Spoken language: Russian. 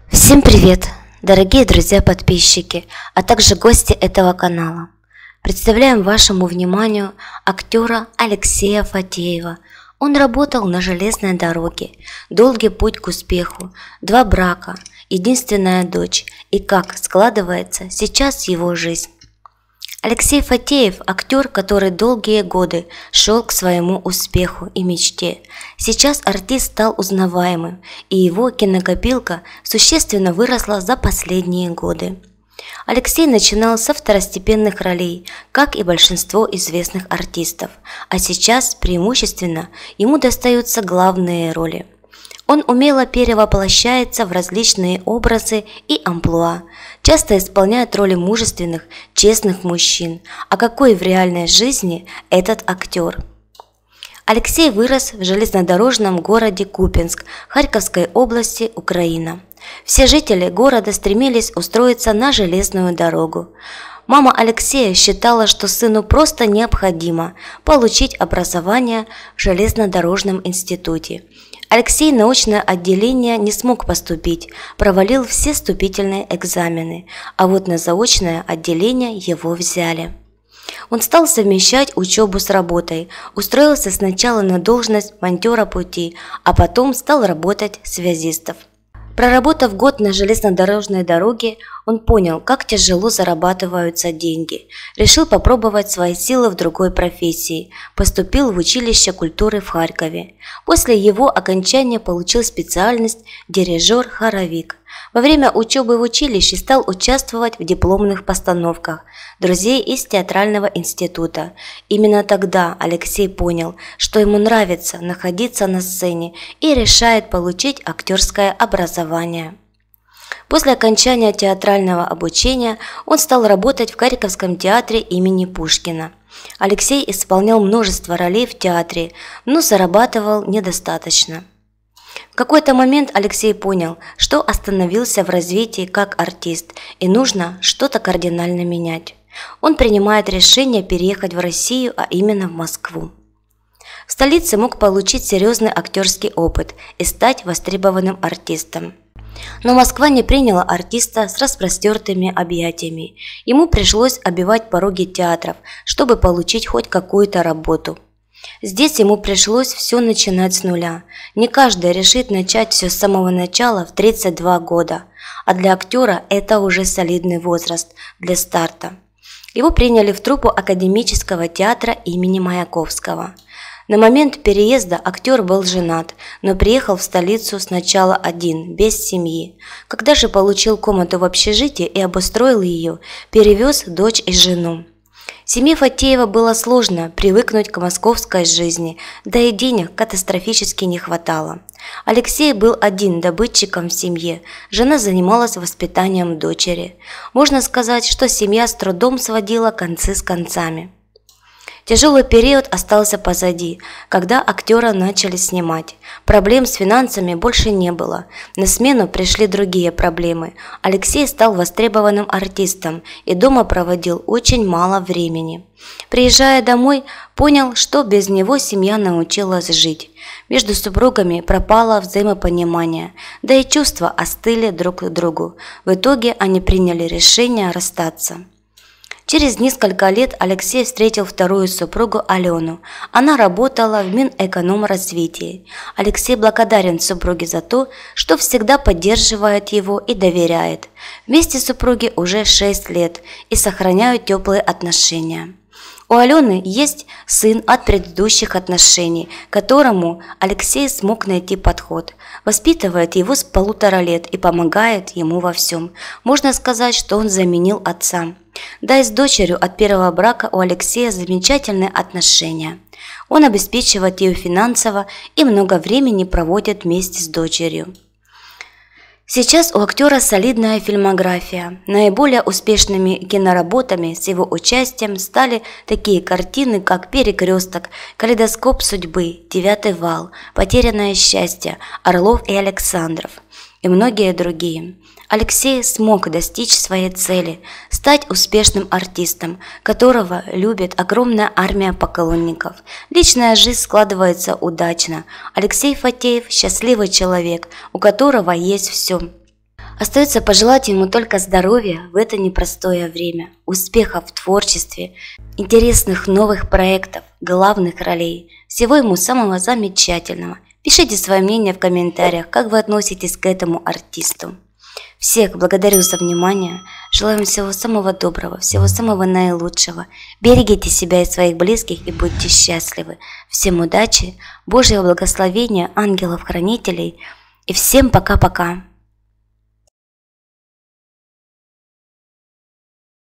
Всем привет, дорогие друзья-подписчики, а также гости этого канала. Представляем вашему вниманию актера Алексея Фатеева. Он работал на железной дороге, долгий путь к успеху, 2 брака, единственная дочь и как складывается сейчас его жизнь. Алексей Фатеев – актер, который долгие годы шел к своему успеху и мечте. Сейчас артист стал узнаваемым, и его кинокопилка существенно выросла за последние годы. Алексей начинал со второстепенных ролей, как и большинство известных артистов, а сейчас преимущественно ему достаются главные роли. Он умело перевоплощается в различные образы и амплуа, часто исполняет роли мужественных, честных мужчин. А какой в реальной жизни этот актер? Алексей вырос в железнодорожном городе Купенск Харьковской области, Украина. Все жители города стремились устроиться на железную дорогу. Мама Алексея считала, что сыну просто необходимо получить образование в железнодорожном институте. Алексей на очное отделение не смог поступить, провалил все вступительные экзамены, а вот на заочное отделение его взяли. Он стал совмещать учебу с работой, устроился сначала на должность монтера пути, а потом стал работать связистом. Проработав год на железнодорожной дороге, он понял, как тяжело зарабатываются деньги. Решил попробовать свои силы в другой профессии. Поступил в училище культуры в Харькове. После его окончания получил специальность дирижер-хоровик. Во время учебы в училище стал участвовать в дипломных постановках друзей из театрального института. Именно тогда Алексей понял, что ему нравится находиться на сцене и решает получить актерское образование. После окончания театрального обучения он стал работать в Харьковском театре имени Пушкина. Алексей исполнял множество ролей в театре, но зарабатывал недостаточно. В какой-то момент Алексей понял, что остановился в развитии как артист и нужно что-то кардинально менять. Он принимает решение переехать в Россию, а именно в Москву. В столице мог получить серьезный актерский опыт и стать востребованным артистом. Но Москва не приняла артиста с распростертыми объятиями. Ему пришлось обивать пороги театров, чтобы получить хоть какую-то работу. Здесь ему пришлось все начинать с нуля. Не каждый решит начать все с самого начала в 32 года, а для актера это уже солидный возраст для старта. Его приняли в труппу Академического театра имени Маяковского. На момент переезда актер был женат, но приехал в столицу сначала один, без семьи. Когда же получил комнату в общежитии и обустроил ее, перевез дочь и жену. Семье Фатеева было сложно привыкнуть к московской жизни, да и денег катастрофически не хватало. Алексей был один добытчиком в семье, жена занималась воспитанием дочери. Можно сказать, что семья с трудом сводила концы с концами. Тяжелый период остался позади, когда актера начали снимать. Проблем с финансами больше не было. На смену пришли другие проблемы. Алексей стал востребованным артистом и дома проводил очень мало времени. Приезжая домой, понял, что без него семья научилась жить. Между супругами пропало взаимопонимание, да и чувства остыли друг к другу. В итоге они приняли решение расстаться. Через несколько лет Алексей встретил вторую супругу Алену. Она работала в Минэкономразвитии. Алексей благодарен супруге за то, что всегда поддерживает его и доверяет. Вместе супруги уже 6 лет и сохраняют теплые отношения. У Алены есть сын от предыдущих отношений, которому Алексей смог найти подход. Воспитывает его с 1,5 лет и помогает ему во всем. Можно сказать, что он заменил отца. Да и с дочерью от первого брака у Алексея замечательные отношения. Он обеспечивает ее финансово и много времени проводит вместе с дочерью. Сейчас у актера солидная фильмография. Наиболее успешными киноработами с его участием стали такие картины, как «Перекресток», «Калейдоскоп судьбы», «Девятый вал», «Потерянное счастье», «Орлов и Александров» и многие другие. Алексей смог достичь своей цели – стать успешным артистом, которого любит огромная армия поклонников. Личная жизнь складывается удачно. Алексей Фатеев – счастливый человек, у которого есть все. Остается пожелать ему только здоровья в это непростое время, успехов в творчестве, интересных новых проектов, главных ролей, всего ему самого замечательного. Пишите свое мнение в комментариях, как вы относитесь к этому артисту. Всех благодарю за внимание, желаю вам всего самого доброго, всего самого наилучшего. Берегите себя и своих близких и будьте счастливы. Всем удачи, Божьего благословения, ангелов-хранителей и всем пока-пока.